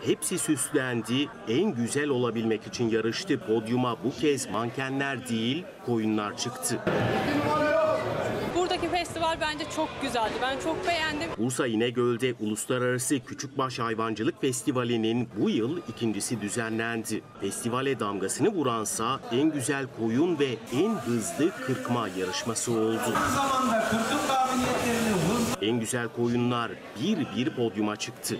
hepsi süslendi. En güzel olabilmek için yarıştı. Podyuma bu kez mankenler değil, koyunlar çıktı. Buradaki festival bence çok güzeldi. Ben çok beğendim. Bursa İnegöl'de Uluslararası Küçükbaş Hayvancılık Festivali'nin bu yıl ikincisi düzenlendi. Festivale damgasını vuransa en güzel koyun ve en hızlı kırkma yarışması oldu. En güzel koyunlar bir podyuma çıktı.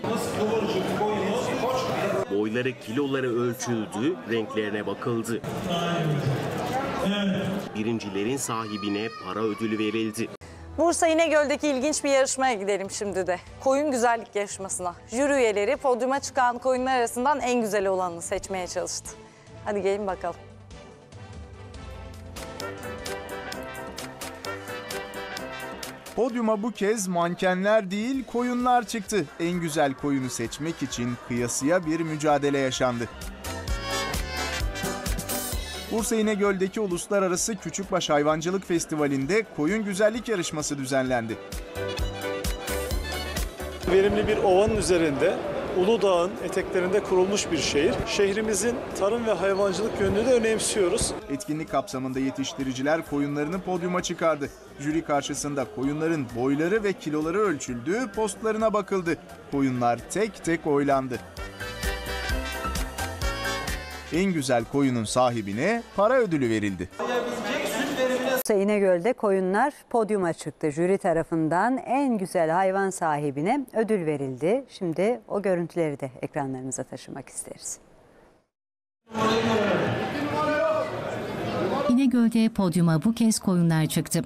Boyları, kiloları ölçüldü, renklerine bakıldı. Birincilerin sahibine para ödülü verildi. Bursa İnegöl'deki ilginç bir yarışmaya gidelim şimdi de. Koyun güzellik yarışmasına. Jüri üyeleri podyuma çıkan koyunlar arasından en güzeli olanını seçmeye çalıştı. Hadi gelin bakalım. Podyuma bu kez mankenler değil koyunlar çıktı. En güzel koyunu seçmek için kıyasıya bir mücadele yaşandı. Bursa İnegöl'deki Uluslararası Küçükbaş Hayvancılık Festivali'nde koyun güzellik yarışması düzenlendi. Verimli bir ovanın üzerinde, Uludağ'ın eteklerinde kurulmuş bir şehir. Şehrimizin tarım ve hayvancılık yönünü de önemsiyoruz. Etkinlik kapsamında yetiştiriciler koyunlarını podyuma çıkardı. Jüri karşısında koyunların boyları ve kiloları ölçüldü, postlarına bakıldı. Koyunlar tek tek oylandı. En güzel koyunun sahibine para ödülü verildi. Bursa İnegöl'de koyunlar podyuma çıktı. Jüri tarafından en güzel hayvan sahibine ödül verildi. Şimdi o görüntüleri de ekranlarınıza taşımak isteriz. İnegöl'de podyuma bu kez koyunlar çıktı.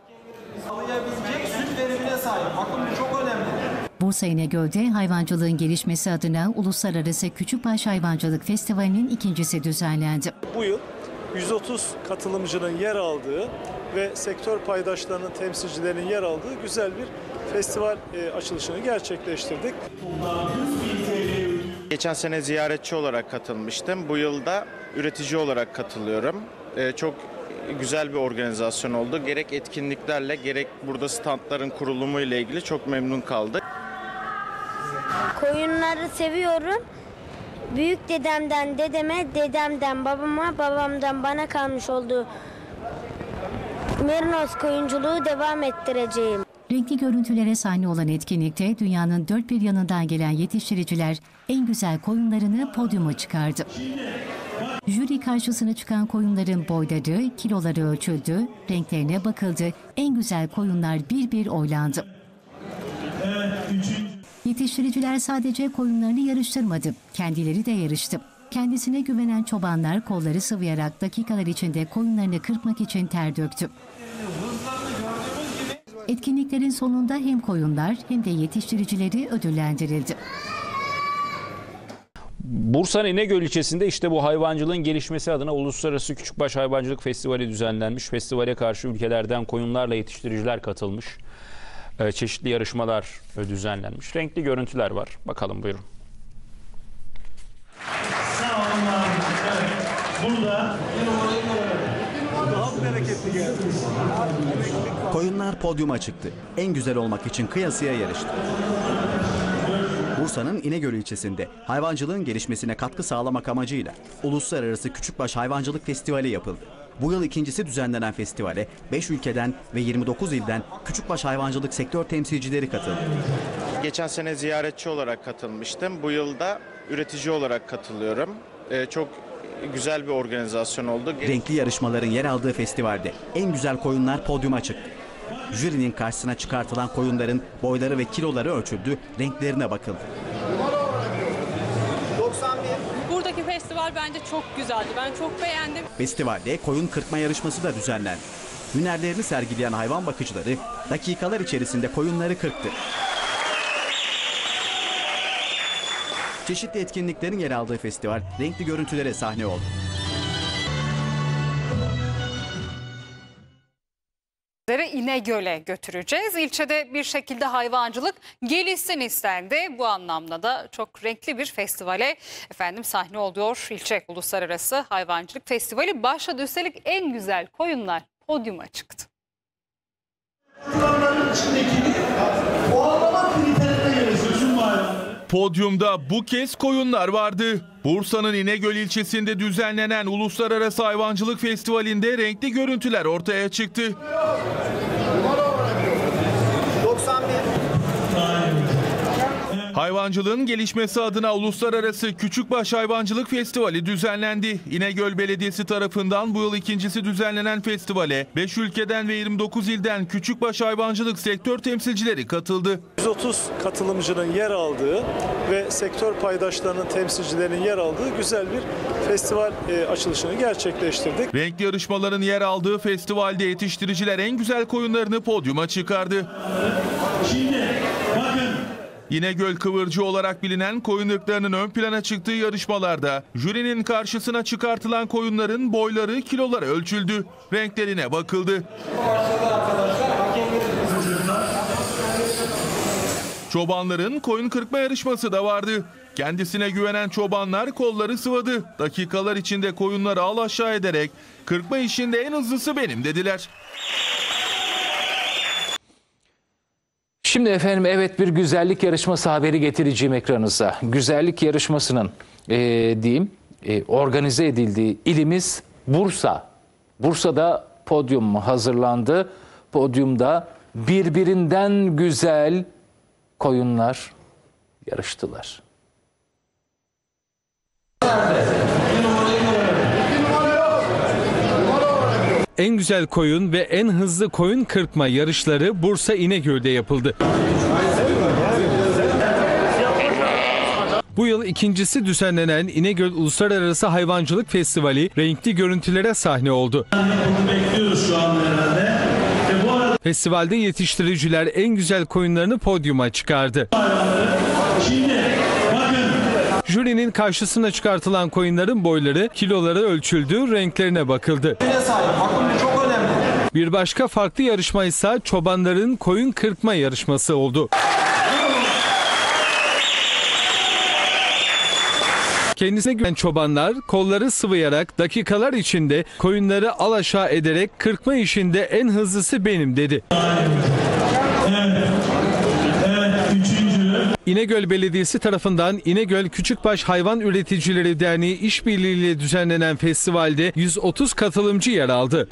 Bursa İnegöl'de hayvancılığın gelişmesi adına Uluslararası Küçükbaş Hayvancılık Festivali'nin ikincisi düzenlendi. Bu yıl 130 katılımcının yer aldığı ve sektör paydaşlarının temsilcilerinin yer aldığı güzel bir festival açılışını gerçekleştirdik. Geçen sene ziyaretçi olarak katılmıştım. Bu yıl da üretici olarak katılıyorum. Çok güzel bir organizasyon oldu. Gerek etkinliklerle gerek burada standların kurulumu ile ilgili çok memnun kaldık. Koyunları seviyorum. Büyük dedemden dedeme, dedemden babama, babamdan bana kalmış olduğu merinos koyunculuğu devam ettireceğim. Renkli görüntülere sahne olan etkinlikte dünyanın dört bir yanından gelen yetiştiriciler en güzel koyunlarını podyuma çıkardı. Jüri karşısına çıkan koyunların boyları, kiloları ölçüldü, renklerine bakıldı. En güzel koyunlar bir oylandı. Yetiştiriciler sadece koyunlarını yarıştırmadı, kendileri de yarıştı. Kendisine güvenen çobanlar kolları sıvayarak dakikalar içinde koyunlarını kırpmak için ter döktü. Etkinliklerin sonunda hem koyunlar hem de yetiştiricileri ödüllendirildi. Bursa'nın İnegöl ilçesinde işte bu hayvancılığın gelişmesi adına Uluslararası Küçükbaş Hayvancılık Festivali düzenlenmiş. Festivale karşı ülkelerden koyunlarla yetiştiriciler katılmış. Çeşitli yarışmalar düzenlenmiş. Renkli görüntüler var. Bakalım buyurun. Sağ olun abi. Evet. Burada Daha bereketli geldi. Koyunlar podyuma çıktı. En güzel olmak için kıyasıya yarıştı. Bursa'nın İnegöl ilçesinde hayvancılığın gelişmesine katkı sağlamak amacıyla Uluslararası Küçükbaş Hayvancılık Festivali yapıldı. Bu yıl ikincisi düzenlenen festivale 5 ülkeden ve 29 ilden küçükbaş hayvancılık sektör temsilcileri katıldı. Geçen sene ziyaretçi olarak katılmıştım. Bu yıl da üretici olarak katılıyorum. Çok güzel bir organizasyon oldu. Renkli yarışmaların yer aldığı festivalde en güzel koyunlar podyuma çıktı. Jürinin karşısına çıkartılan koyunların boyları ve kiloları ölçüldü, renklerine bakıldı. Buradaki festival bence çok güzeldi. Ben çok beğendim. Festivalde koyun kırpma yarışması da düzenlendi. Hünerlerini sergileyen hayvan bakıcıları dakikalar içerisinde koyunları kırptı. Çeşitli etkinliklerin yer aldığı festival renkli görüntülere sahne oldu. İnegöl'e götüreceğiz. İlçede bir şekilde hayvancılık gelişsin istendi. Bu anlamda da çok renkli bir festivale sahne oluyor. İlçe Uluslararası Hayvancılık Festivali başladı. Üstelik en güzel koyunlar podyuma çıktı. Podyumda bu kez koyunlar vardı. Bursa'nın İnegöl ilçesinde düzenlenen Uluslararası Hayvancılık Festivali'nde renkli görüntüler ortaya çıktı. 91. Hayvancılığın gelişmesi adına Uluslararası Küçükbaş Hayvancılık Festivali düzenlendi. İnegöl Belediyesi tarafından bu yıl ikincisi düzenlenen festivale 5 ülkeden ve 29 ilden küçükbaş hayvancılık sektör temsilcileri katıldı. 130 katılımcının yer aldığı ve sektör paydaşlarının temsilcilerinin yer aldığı güzel bir festival açılışını gerçekleştirdik. Renkli yarışmaların yer aldığı festivalde yetiştiriciler en güzel koyunlarını podyuma çıkardı. Şimdi bakın. İnegöl kıvırcı olarak bilinen koyun ırklarının ön plana çıktığı yarışmalarda jürinin karşısına çıkartılan koyunların boyları, kiloları ölçüldü. Renklerine bakıldı. Çobanların koyun kırpma yarışması da vardı. Kendisine güvenen çobanlar kolları sıvadı. Dakikalar içinde koyunları al aşağı ederek kırpma işinde en hızlısı benim dediler. Şimdi efendim evet bir güzellik yarışması haberi getireceğim ekranınıza. Güzellik yarışmasının organize edildiği ilimiz Bursa. Bursa'da podyum hazırlandı. Podyumda birbirinden güzel koyunlar yarıştılar. En güzel koyun ve en hızlı koyun kırpma yarışları Bursa İnegöl'de yapıldı. Bu yıl ikincisi düzenlenen İnegöl Uluslararası Hayvancılık Festivali renkli görüntülere sahne oldu. Bekliyoruz şu an herhalde. Festivalde yetiştiriciler en güzel koyunlarını podyuma çıkardı. Şimdi bakın. Jürinin karşısına çıkartılan koyunların boyları, kiloları ölçüldü, renklerine bakıldı. Çok önemli. Bir başka farklı yarışma ise çobanların koyun kırpma yarışması oldu. Kendisine güvenen çobanlar kolları sıvayarak dakikalar içinde koyunları al aşağı ederek kırpma işinde en hızlısı benim dedi. İnegöl Belediyesi tarafından İnegöl Küçükbaş Hayvan Üreticileri Derneği işbirliğiyle düzenlenen festivalde 130 katılımcı yer aldı.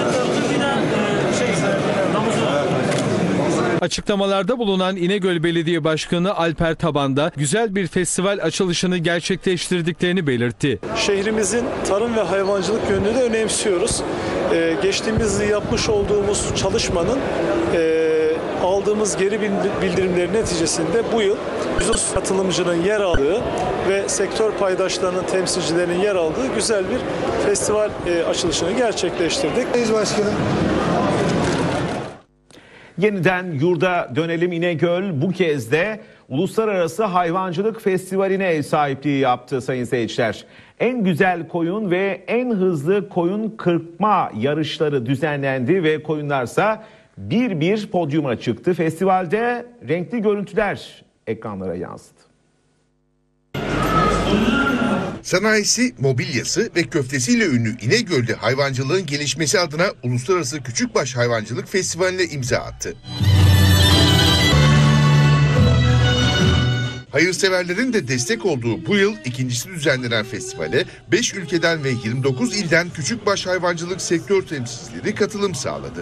Açıklamalarda bulunan İnegöl Belediye Başkanı Alper Taban da güzel bir festival açılışını gerçekleştirdiklerini belirtti. Şehrimizin tarım ve hayvancılık yönünü de önemsiyoruz. Geçtiğimiz yıl yapmış olduğumuz çalışmanın aldığımız geri bildirimleri neticesinde bu yıl 130 katılımcının yer aldığı ve sektör paydaşlarının temsilcilerinin yer aldığı güzel bir festival açılışını gerçekleştirdik. Başkanım. Yeniden yurda dönelim. İnegöl bu kez de Uluslararası Hayvancılık Festivali'ne ev sahipliği yaptı sayın seyirciler. En güzel koyun ve en hızlı koyun kırpma yarışları düzenlendi ve koyunlarsa bir podyuma çıktı. Festivalde renkli görüntüler ekranlara yansıdı. Sanayisi, mobilyası ve köftesiyle ünlü İnegöl'de hayvancılığın gelişmesi adına Uluslararası Küçükbaş Hayvancılık Festivali'ne imza attı. Hayırseverlerin de destek olduğu bu yıl ikincisi düzenlenen festivale 5 ülkeden ve 29 ilden küçükbaş hayvancılık sektör temsilcileri katılım sağladı.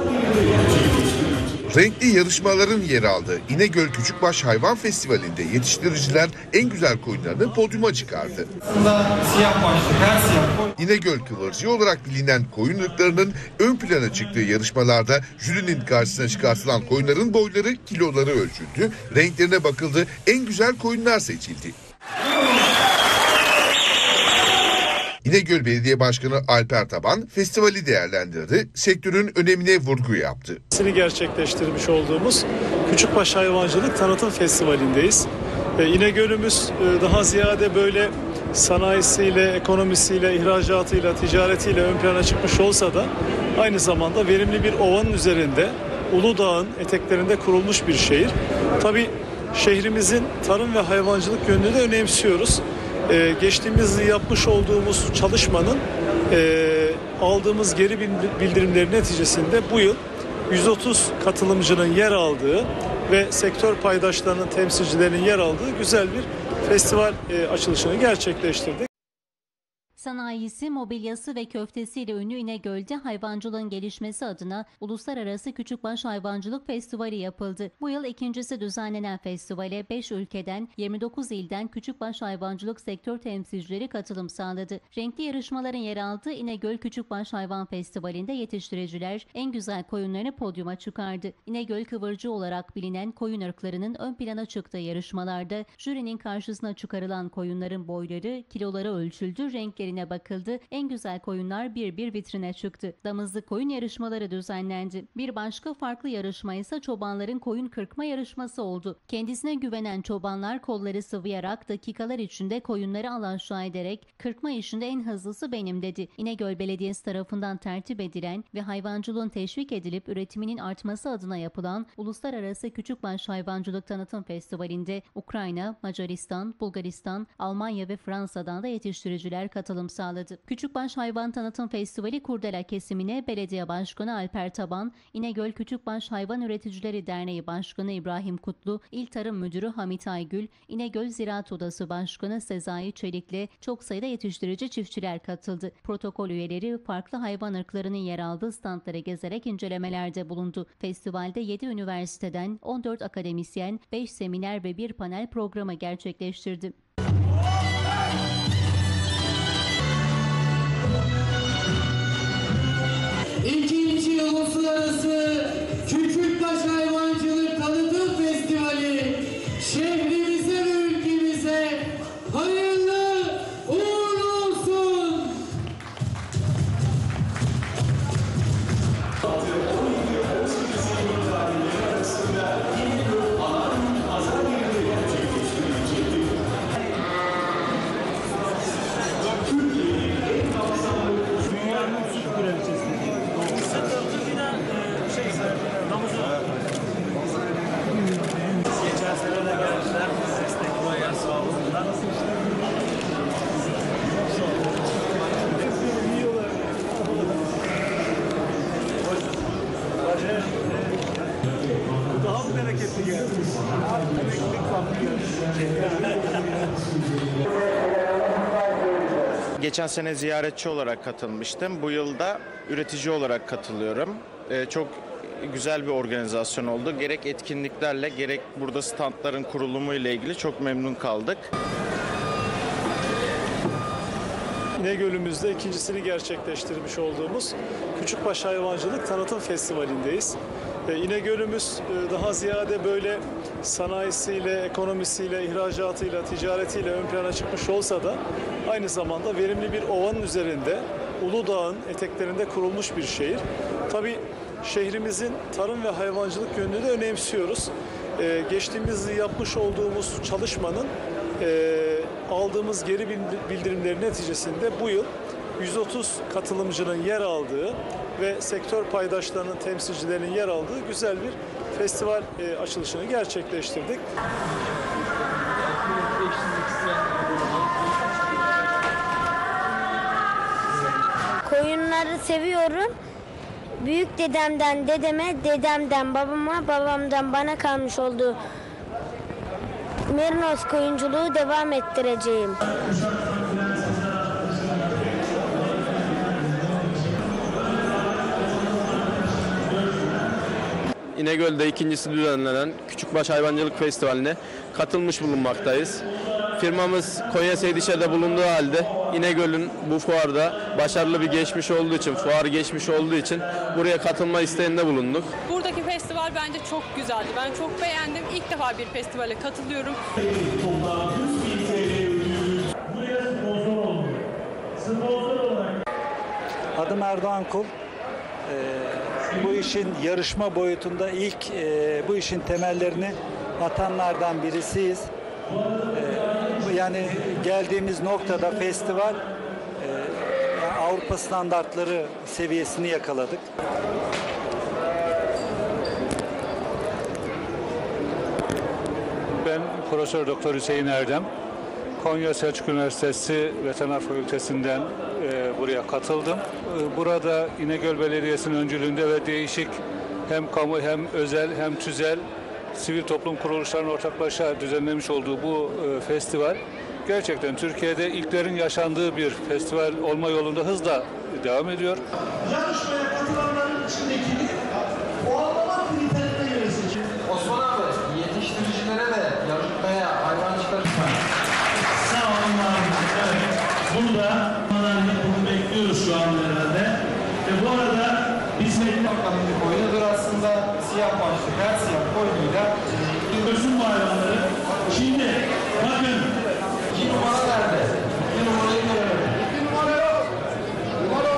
Renkli yarışmaların yer aldığı İnegöl Küçükbaş Hayvan Festivali'nde yetiştiriciler en güzel koyunlarını podyuma çıkardı. İnegöl kıvırcı olarak bilinen koyun ırklarının ön plana çıktığı yarışmalarda jürinin karşısına çıkartılan koyunların boyları, kiloları ölçüldü, renklerine bakıldı, en güzel koyunlar seçildi. İnegöl Belediye Başkanı Alper Taban festivali değerlendirdi, sektörün önemine vurgu yaptı. Gerçekleştirmiş olduğumuz Küçükbaş Hayvancılık Tanıtım Festivali'ndeyiz. İnegöl'ümüz daha ziyade böyle sanayisiyle, ekonomisiyle, ihracatıyla, ticaretiyle ön plana çıkmış olsa da aynı zamanda verimli bir ovanın üzerinde, Uludağ'ın eteklerinde kurulmuş bir şehir. Tabii şehrimizin tarım ve hayvancılık yönünü de önemsiyoruz. Geçtiğimiz yıl yapmış olduğumuz çalışmanın aldığımız geri bildirimleri neticesinde bu yıl 130 katılımcının yer aldığı ve sektör paydaşlarının temsilcilerinin yer aldığı güzel bir festival açılışını gerçekleştirdik. Sanayisi, mobilyası ve köftesiyle ünlü İnegöl'de hayvancılığın gelişmesi adına Uluslararası Küçükbaş Hayvancılık Festivali yapıldı. Bu yıl ikincisi düzenlenen festivale 5 ülkeden 29 ilden küçükbaş hayvancılık sektör temsilcileri katılım sağladı. Renkli yarışmaların yer aldığı İnegöl Küçükbaş Hayvan Festivali'nde yetiştiriciler en güzel koyunlarını podyuma çıkardı. İnegöl kıvırcığı olarak bilinen koyun ırklarının ön plana çıktığı yarışmalarda jürinin karşısına çıkarılan koyunların boyları, kiloları ölçüldü, renkleri bakıldı. En güzel koyunlar bir vitrine çıktı. Damızlık koyun yarışmaları düzenlendi. Bir başka farklı yarışma ise çobanların koyun kırkma yarışması oldu. Kendisine güvenen çobanlar kolları sıvayarak dakikalar içinde koyunları alaşağı ederek kırkma işinde en hızlısı benim dedi. İnegöl Belediyesi tarafından tertip edilen ve hayvancılığın teşvik edilip üretiminin artması adına yapılan Uluslararası Küçükbaş Hayvancılık Tanıtım Festivali'nde Ukrayna, Macaristan, Bulgaristan, Almanya ve Fransa'dan da yetiştiriciler katılım sağladı. Küçükbaş Hayvan Tanıtım Festivali kurdela kesimine Belediye Başkanı Alper Taban, İnegöl Küçükbaş Hayvan Üreticileri Derneği Başkanı İbrahim Kutlu, İl Tarım Müdürü Hamit Aygül, İnegöl Ziraat Odası Başkanı Sezai Çelik'le çok sayıda yetiştirici çiftçiler katıldı. Protokol üyeleri farklı hayvan ırklarının yer aldığı standları gezerek incelemelerde bulundu. Festivalde 7 üniversiteden 14 akademisyen, 5 seminer ve 1 panel programı gerçekleştirdi. İkinci Uluslararası Küçükbaş Hayvancılık Tanıtım Festivali şehrimize ve ülkemize hayırlı uğurlu olsun. Daha bereketli geldi. Geçen sene ziyaretçi olarak katılmıştım. Bu yıl da üretici olarak katılıyorum. Çok güzel bir organizasyon oldu. Gerek etkinliklerle gerek burada standların kurulumu ile ilgili çok memnun kaldık. İnegöl'ümüzde ikincisini gerçekleştirmiş olduğumuz Küçükbaş Hayvancılık Tanıtım Festivali'ndeyiz. İnegöl'ümüz daha ziyade böyle sanayisiyle, ekonomisiyle, ihracatıyla, ticaretiyle ön plana çıkmış olsa da aynı zamanda verimli bir ovanın üzerinde, Uludağ'ın eteklerinde kurulmuş bir şehir. Tabii şehrimizin tarım ve hayvancılık yönünü de önemsiyoruz. Geçtiğimiz yıl yapmış olduğumuz çalışmanın aldığımız geri bildirimleri neticesinde bu yıl 130 katılımcının yer aldığı ve sektör paydaşlarının temsilcilerinin yer aldığı güzel bir festival açılışını gerçekleştirdik. Koyunları seviyorum. Büyük dedemden dedeme, dedemden babama, babamdan bana kalmış olduğu merinos koyunculuğu devam ettireceğim. İnegöl'de ikincisi düzenlenen Küçükbaş Hayvancılık Festivali'ne katılmış bulunmaktayız. Firmamız Konya Seydişehir'de bulunduğu halde İnegöl'ün bu fuarda başarılı bir geçmiş olduğu için, fuarı geçmiş olduğu için buraya katılma isteğinde bulunduk. Buradaki festival bence çok güzeldi. Ben çok beğendim. İlk defa bir festivale katılıyorum. Adım Erdoğan Kul. Bu işin yarışma boyutunda ilk bu işin temellerini atanlardan birisiyiz. Yani geldiğimiz noktada festival Avrupa standartları seviyesini yakaladık. Ben Profesör Doktor Hüseyin Erdem. Konya Selçuk Üniversitesi Veteriner Fakültesinden buraya katıldım. Burada İnegöl Belediyesi'nin öncülüğünde ve değişik hem kamu hem özel hem tüzel sivil toplum kuruluşlarının ortaklaşa düzenlemiş olduğu bu festival gerçekten Türkiye'de ilklerin yaşandığı bir festival olma yolunda hızla devam ediyor. Yarışmaya katılanların içindeki puanlama kriterine göre seçim. Osman abi, yetiştiricilere de yarışmaya hayvan çıkartma. Sağ olun abi. Evet. Burada bunu bekliyoruz şu anda herhalde. Ve bu arada biz bakalım bir koyunudur aslında siyah başlı her siyah koyunuyla görsün bu hayvanları. Şimdi bakın. 2 numara nerede? 2 numarayı görelim. 2 numara yok. Numara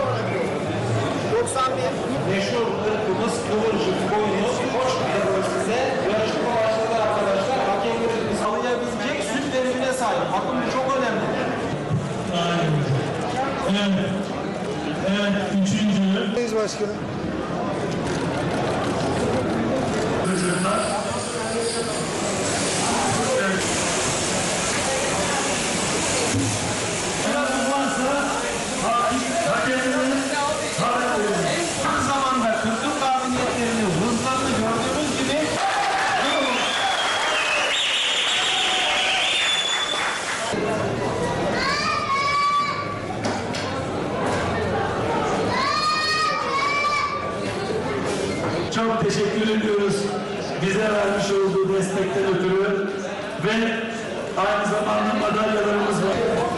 91. Meşhur ırkımız kıvırcık koyunu hoş geldiniz size. Yarışma başladı arkadaşlar. Hakemlerimiz sağlayabilecek süt verimine sahip. Bakın bu çok önemli. Evet. Evet. 3. Başkanım. Aynı zamanda kırkım kabiliyetlerini, hızlarını gördüğümüz gibi çok teşekkür ediyoruz bize vermiş olduğu destekten ötürü ve aynı zamanda madalyalarımız var.